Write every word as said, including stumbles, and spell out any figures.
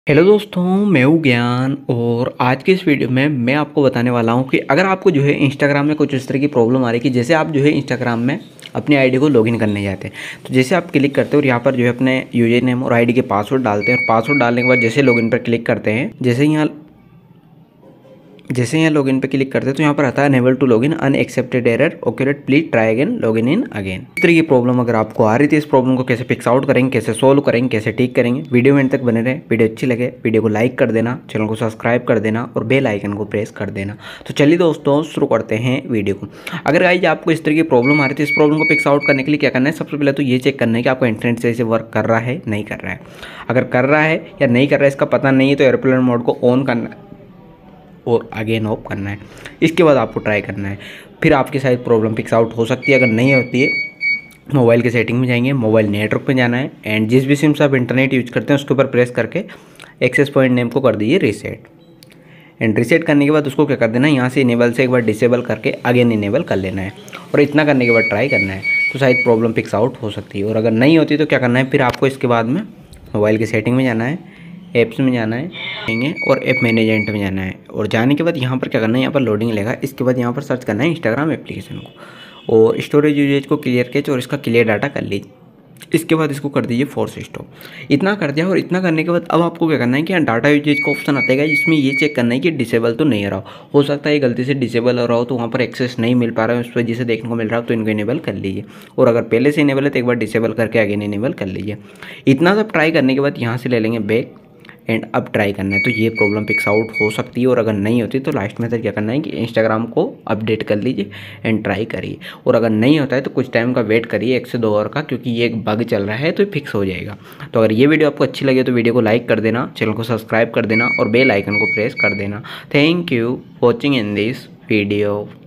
Hello दोस्तों, मैं हूँ ज्ञान और आज के इस वीडियो में मैं आपको बताने वाला हूँ कि अगर आपको जो है इंस्टाग्राम में कुछ इस तरह की प्रॉब्लम आ रही है कि जैसे आप जो है इंस्टाग्राम में अपनी आईडी को लॉगिन करने जाते हैं, तो जैसे आप क्लिक करते हो और यहाँ पर जो है अपने यूजर नेम और आईडी के पासवर्ड डालते हैं और पासवर्ड डालने के बाद जैसे लॉगिन पर क्लिक करते हैं, जैसे यहाँ जैसे यहाँ लॉगिन पे क्लिक करते हैं तो यहाँ पर आता है unable to login unaccepted error occurred please try again login in again. इस तरह की प्रॉब्लम अगर आपको आ रही थी, इस प्रॉब्लम को कैसे फिक्स आउट करेंगे, कैसे सोल्व करेंगे, कैसे ठीक करेंगे, वीडियो में एंड तक बने रहे। वीडियो अच्छी लगे वीडियो को लाइक कर देना, चैनल को सब्सक्राइब कर देना और बेल आइकन को प्रेस कर देना। तो चलिए दोस्तों शुरू करते हैं वीडियो को। अगर गाइस आपको इस तरह की प्रॉब्लम आ रही थी, इस प्रॉब्लम को फिक्स आउट करने के लिए क्या करना है, सबसे पहले तो ये चेक करना है कि आपका इंटरनेट सही से वर्क कर रहा है नहीं कर रहा है। अगर कर रहा है या नहीं कर रहा है इसका पता नहीं है तो एयरप्लेन मोड को ऑन करना है और अगेन ऑफ करना है। इसके बाद आपको ट्राई करना है, फिर आपकी शायद प्रॉब्लम फिक्स आउट हो सकती है। अगर नहीं होती है मोबाइल के सेटिंग में जाएंगे, मोबाइल नेटवर्क पे जाना है एंड जिस भी सिम से आप इंटरनेट यूज करते हैं उसके ऊपर प्रेस करके एक्सेस पॉइंट नेम को कर दीजिए रीसेट। एंड रीसेट करने के बाद उसको क्या कर देना है, यहाँ से इनेबल से एक बार डिसेबल करके अगेन इनेबल कर लेना है और इतना करने के बाद ट्राई करना है, तो शायद प्रॉब्लम फिक्स आउट हो सकती है। और अगर नहीं होती तो क्या करना है, फिर आपको इसके बाद में मोबाइल की सेटिंग में जाना है, ऐप्स में जाना है और ऐप मैनेजमेंट में जाना है और जाने के बाद यहाँ पर क्या करना है, यहाँ पर लोडिंग लेगा। इसके बाद यहाँ पर सर्च करना है इंस्टाग्राम एप्लीकेशन को और स्टोरेज यूजेज को क्लियर कैच और इसका क्लियर डाटा कर लीजिए। इसके बाद इसको कर दीजिए फोर्स स्टॉप। इतना कर दिया और इतना करने के बाद अब आपको क्या करना है कि यहाँ डाटा यूजेज का ऑप्शन आता है जिसमें ये चेक करना है कि डिसेबल तो नहीं रहा हो सकता है गलती से डिसेबल हो रहा हो तो वहाँ पर एक्सेस नहीं मिल पा रहा है, उस वजह से देखने को मिल रहा हो तो इनको इनेबल कर लीजिए। और अगर पहले से इनेबल है तो एक बार डिसेबल करके अगेन इनेबल कर लीजिए। इतना सब ट्राई करने के बाद यहाँ से ले लेंगे बैक एंड अब ट्राई करना है, तो ये प्रॉब्लम फिक्स आउट हो सकती है। और अगर नहीं होती तो लास्ट मेथड क्या करना है कि इंस्टाग्राम को अपडेट कर लीजिए एंड ट्राई करिए। और अगर नहीं होता है तो कुछ टाइम का वेट करिए, एक से दो आवर का, क्योंकि ये एक बग चल रहा है तो फिक्स हो जाएगा। तो अगर ये वीडियो आपको अच्छी लगे तो वीडियो को लाइक कर देना, चैनल को सब्सक्राइब कर देना और बेल आइकन को प्रेस कर देना। Thank you watching in this video.